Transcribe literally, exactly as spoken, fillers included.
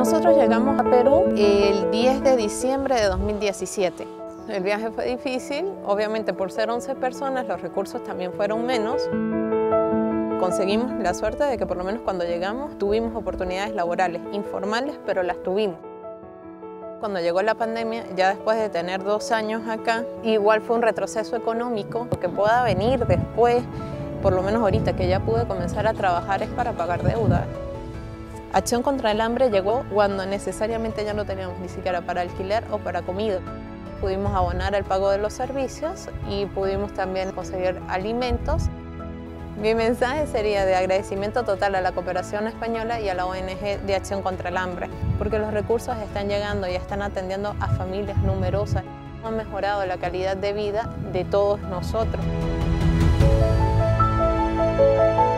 Nosotros llegamos a Perú el diez de diciembre de dos mil diecisiete. El viaje fue difícil, obviamente por ser once personas los recursos también fueron menos. Conseguimos la suerte de que por lo menos cuando llegamos tuvimos oportunidades laborales, informales, pero las tuvimos. Cuando llegó la pandemia, ya después de tener dos años acá, igual fue un retroceso económico. Lo que pueda venir después, por lo menos ahorita que ya pude comenzar a trabajar, es para pagar deuda. Acción contra el Hambre llegó cuando necesariamente ya no teníamos ni siquiera para alquiler o para comida. Pudimos abonar el pago de los servicios y pudimos también conseguir alimentos. Mi mensaje sería de agradecimiento total a la Cooperación Española y a la O N G de Acción contra el Hambre, porque los recursos están llegando y están atendiendo a familias numerosas. Han mejorado la calidad de vida de todos nosotros.